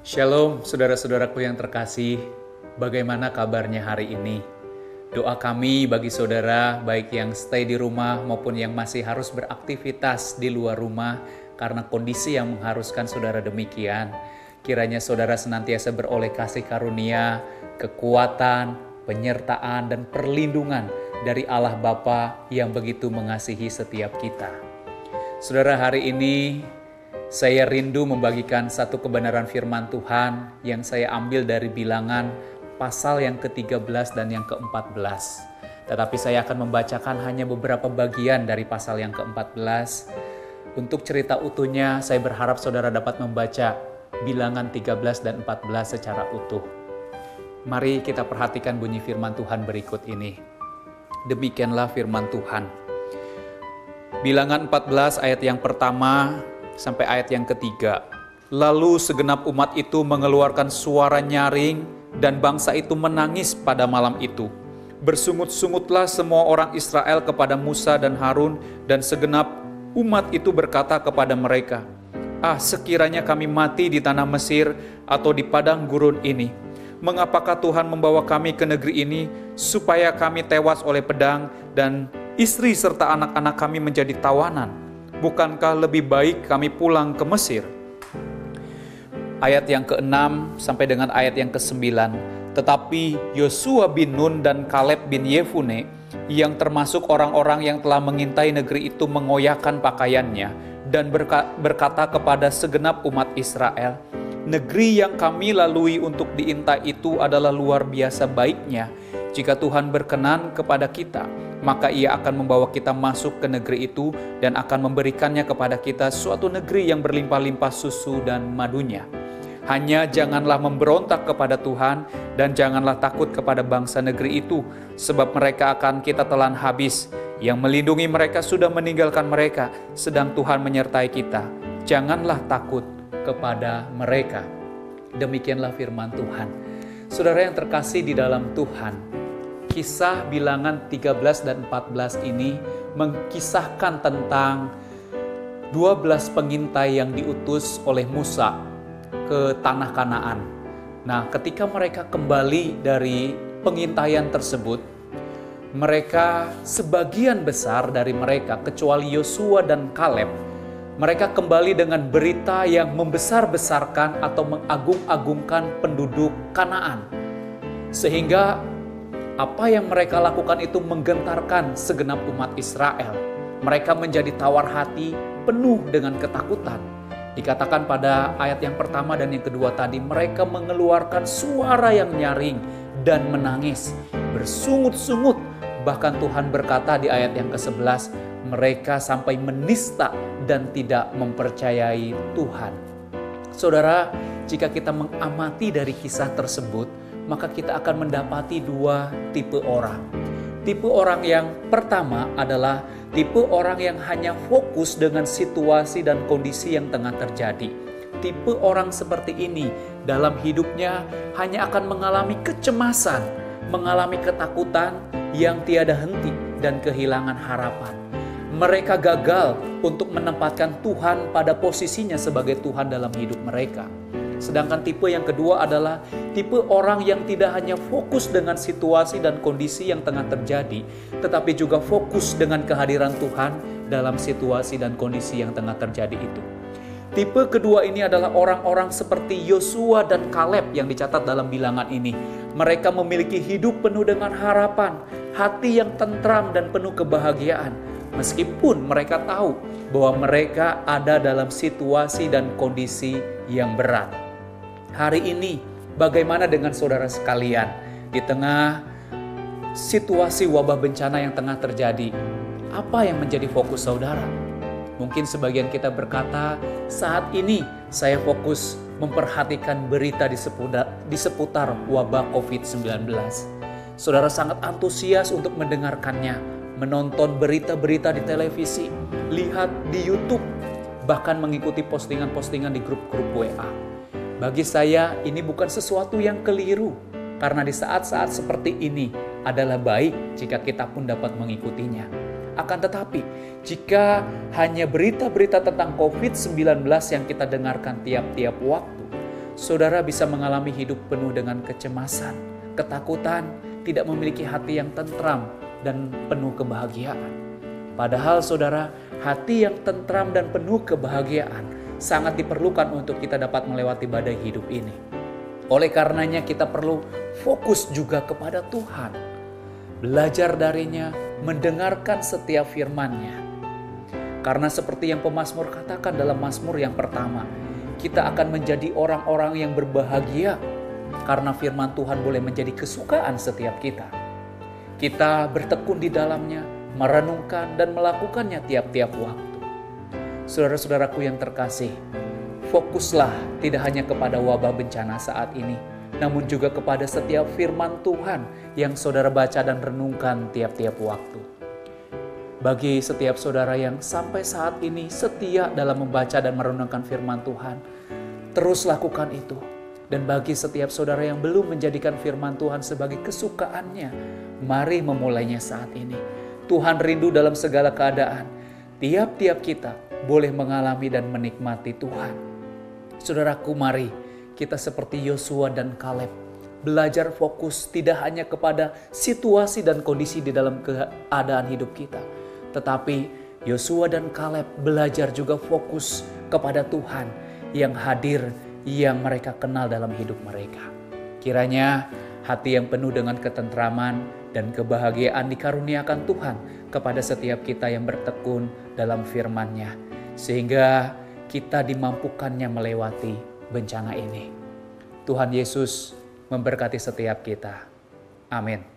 Shalom, saudara-saudaraku yang terkasih. Bagaimana kabarnya hari ini? Doa kami bagi saudara, baik yang stay di rumah maupun yang masih harus beraktivitas di luar rumah karena kondisi yang mengharuskan saudara demikian. Kiranya saudara senantiasa beroleh kasih karunia, kekuatan, penyertaan, dan perlindungan dari Allah Bapa yang begitu mengasihi setiap kita. Saudara, hari ini saya rindu membagikan satu kebenaran firman Tuhan yang saya ambil dari Bilangan pasal yang ke-13 dan yang ke-14. Tetapi saya akan membacakan hanya beberapa bagian dari pasal yang ke-14. Untuk cerita utuhnya, saya berharap saudara dapat membaca Bilangan 13 dan 14 secara utuh. Mari kita perhatikan bunyi firman Tuhan berikut ini. Demikianlah firman Tuhan. Bilangan 14 ayat yang pertama sampai ayat yang ketiga. Lalu segenap umat itu mengeluarkan suara nyaring dan bangsa itu menangis pada malam itu. Bersungut-sungutlah semua orang Israel kepada Musa dan Harun, dan segenap umat itu berkata kepada mereka, "Ah, sekiranya kami mati di tanah Mesir atau di padang gurun ini. Mengapakah Tuhan membawa kami ke negeri ini supaya kami tewas oleh pedang dan istri serta anak-anak kami menjadi tawanan? Bukankah lebih baik kami pulang ke Mesir?" Ayat yang ke-6 sampai dengan ayat yang ke-9. Tetapi Yosua bin Nun dan Kaleb bin Yefune, yang termasuk orang-orang yang telah mengintai negeri itu, mengoyakkan pakaiannya dan berkata kepada segenap umat Israel, "Negeri yang kami lalui untuk diintai itu adalah luar biasa baiknya. Jika Tuhan berkenan kepada kita, maka Ia akan membawa kita masuk ke negeri itu dan akan memberikannya kepada kita suatu negeri yang berlimpah-limpah susu dan madunya. Hanya janganlah memberontak kepada Tuhan dan janganlah takut kepada bangsa negeri itu, sebab mereka akan kita telan habis. Yang melindungi mereka sudah meninggalkan mereka, sedang Tuhan menyertai kita. Janganlah takut kepada mereka." Demikianlah firman Tuhan. Saudara yang terkasih di dalam Tuhan, kisah Bilangan 13 dan 14 ini mengkisahkan tentang 12 pengintai yang diutus oleh Musa ke tanah Kanaan. Nah, ketika mereka kembali dari pengintaian tersebut, mereka sebagian besar dari mereka, kecuali Yosua dan Kaleb, mereka kembali dengan berita yang membesar-besarkan atau mengagung-agungkan penduduk Kanaan. Sehingga apa yang mereka lakukan itu menggentarkan segenap umat Israel. Mereka menjadi tawar hati, penuh dengan ketakutan. Dikatakan pada ayat yang pertama dan yang kedua tadi, mereka mengeluarkan suara yang nyaring dan menangis, bersungut-sungut. Bahkan Tuhan berkata di ayat yang ke-11, mereka sampai menista dan tidak mempercayai Tuhan. Saudara, jika kita mengamati dari kisah tersebut, maka kita akan mendapati dua tipe orang. Tipe orang yang pertama adalah tipe orang yang hanya fokus dengan situasi dan kondisi yang tengah terjadi. Tipe orang seperti ini dalam hidupnya hanya akan mengalami kecemasan, mengalami ketakutan yang tiada henti dan kehilangan harapan. Mereka gagal untuk menempatkan Tuhan pada posisinya sebagai Tuhan dalam hidup mereka. Sedangkan tipe yang kedua adalah tipe orang yang tidak hanya fokus dengan situasi dan kondisi yang tengah terjadi, tetapi juga fokus dengan kehadiran Tuhan dalam situasi dan kondisi yang tengah terjadi itu. Tipe kedua ini adalah orang-orang seperti Yosua dan Kaleb yang dicatat dalam Bilangan ini. Mereka memiliki hidup penuh dengan harapan, hati yang tentram dan penuh kebahagiaan. Meskipun mereka tahu bahwa mereka ada dalam situasi dan kondisi yang berat. Hari ini, bagaimana dengan saudara sekalian? Di tengah situasi wabah bencana yang tengah terjadi, apa yang menjadi fokus saudara? Mungkin sebagian kita berkata, saat ini saya fokus memperhatikan berita di seputar wabah COVID-19. Saudara sangat antusias untuk mendengarkannya, menonton berita-berita di televisi, lihat di YouTube, bahkan mengikuti postingan-postingan di grup-grup WA. Bagi saya ini bukan sesuatu yang keliru, karena di saat-saat seperti ini adalah baik jika kita pun dapat mengikutinya. Akan tetapi, jika hanya berita-berita tentang COVID-19 yang kita dengarkan tiap-tiap waktu, saudara bisa mengalami hidup penuh dengan kecemasan, ketakutan, tidak memiliki hati yang tentram dan penuh kebahagiaan. Padahal saudara, hati yang tentram dan penuh kebahagiaan sangat diperlukan untuk kita dapat melewati badai hidup ini. Oleh karenanya kita perlu fokus juga kepada Tuhan, belajar darinya, mendengarkan setiap firman-Nya. Karena seperti yang pemazmur katakan dalam Mazmur yang pertama, kita akan menjadi orang-orang yang berbahagia karena firman Tuhan boleh menjadi kesukaan setiap kita. Kita bertekun di dalamnya, merenungkan dan melakukannya tiap-tiap waktu. Saudara-saudaraku yang terkasih, fokuslah tidak hanya kepada wabah bencana saat ini, namun juga kepada setiap firman Tuhan yang saudara baca dan renungkan tiap-tiap waktu. Bagi setiap saudara yang sampai saat ini setia dalam membaca dan merenungkan firman Tuhan, terus lakukan itu. Dan bagi setiap saudara yang belum menjadikan firman Tuhan sebagai kesukaannya, mari memulainya saat ini. Tuhan rindu dalam segala keadaan. Tiap-tiap kita boleh mengalami dan menikmati Tuhan. Saudaraku, mari kita seperti Yosua dan Kaleb, belajar fokus tidak hanya kepada situasi dan kondisi di dalam keadaan hidup kita, tetapi Yosua dan Kaleb belajar juga fokus kepada Tuhan yang hadir, yang mereka kenal dalam hidup mereka. Kiranya hati yang penuh dengan ketentraman dan kebahagiaan dikaruniakan Tuhan kepada setiap kita yang bertekun dalam firman-Nya, sehingga kita dimampukannya melewati bencana ini. Tuhan Yesus memberkati setiap kita. Amin.